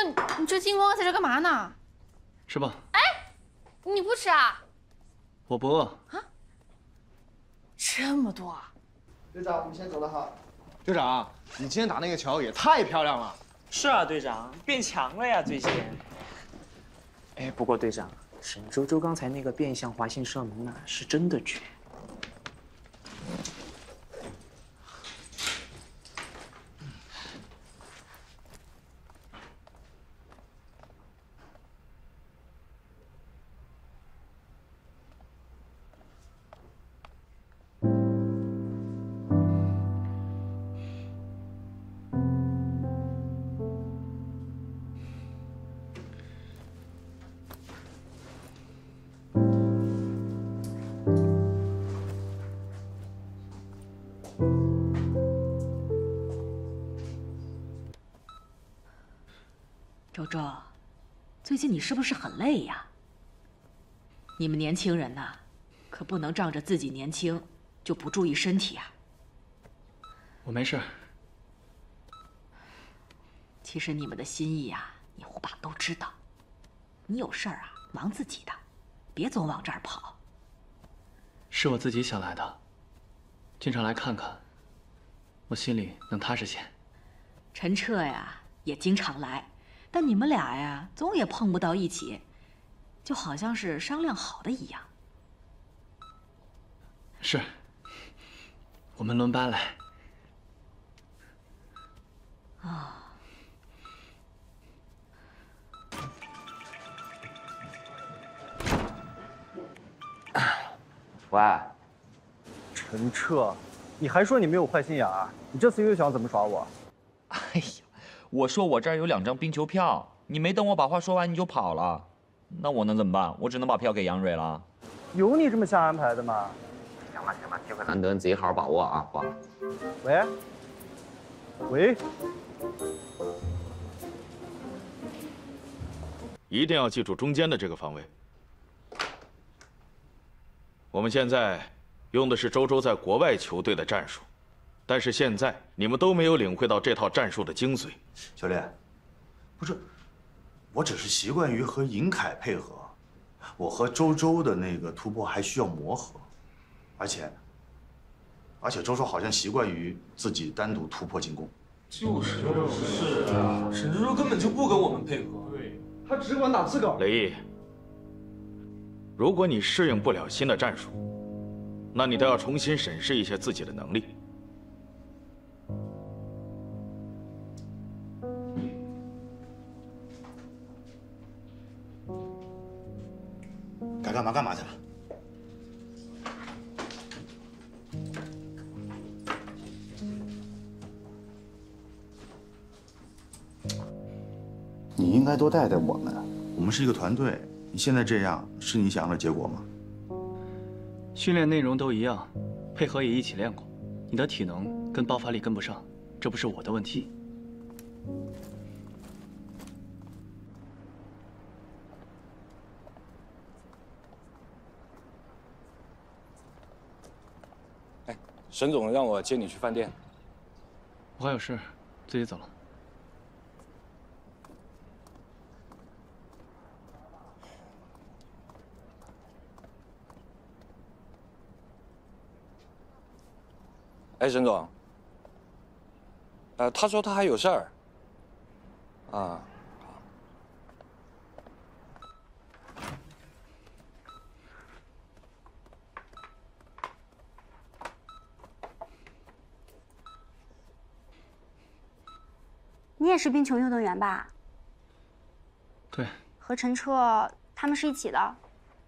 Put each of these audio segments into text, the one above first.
哥，你这金光在这干嘛呢？ 吃吧。 哎，你不吃啊？ 我不饿。 啊？这么多？ 队长，我们先走了哈。 队长，你今天打那个球也太漂亮了。 是啊，队长变强了呀，最近。哎，不过队长，沈周周刚才那个变相滑行射门呢，是真的绝。 周周，最近你是不是很累呀？你们年轻人呐，可不能仗着自己年轻就不注意身体啊。 我没事。 其实你们的心意呀，你虎爸都知道。你有事儿啊，忙自己的，别总往这儿跑。 是我自己想来的，经常来看看，我心里能踏实些。 陈彻呀，也经常来。 但你们俩呀，总也碰不到一起，就好像是商量好的一样。 是，我们轮班来。 啊。 喂， 陈彻，你还说你没有坏心眼儿？你这次又想怎么耍我？ 哎呀！ 我说我这儿有2张冰球票，你没等我把话说完你就跑了，那我能怎么办？我只能把票给杨蕊了。 有你这么瞎安排的吗？ 行了行了，机会难得，你自己好好把握啊，挂了。 喂，喂， 一定要记住中间的这个方位。我们现在用的是周周在国外球队的战术。 但是现在你们都没有领会到这套战术的精髓。 教练，不是，我只是习惯于和尹凯配合，我和周周的那个突破还需要磨合，而且周周好像习惯于自己单独突破进攻。 就是啊，沈周周根本就不跟我们配合，对， 他只管打自个儿。 雷毅，如果你适应不了新的战术，那你都要重新审视一下自己的能力。 该干嘛干嘛去了。你应该多带带我们，我们是一个团队。你现在这样，是你想要的结果吗？ 训练内容都一样，配合也一起练过，你的体能跟爆发力跟不上，这不是我的问题。 沈总让我接你去饭店。 我还有事，自己走了。 哎，沈总。他说他还有事儿。啊。 你也是冰球运动员吧？ 对。 和陈彻他们是一起的。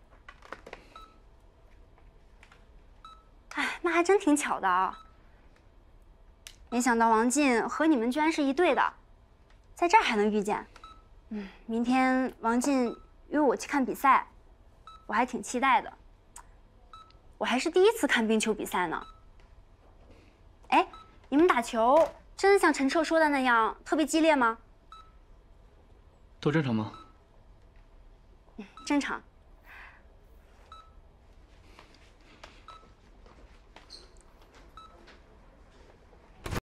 哎，那还真挺巧的啊。没想到王进和你们居然是一队的，在这儿还能遇见。明天王进约我去看比赛，我还挺期待的。我还是第一次看冰球比赛呢。哎，你们打球？ 真的像陈彻说的那样特别激烈吗？ 都正常吗？ 正常。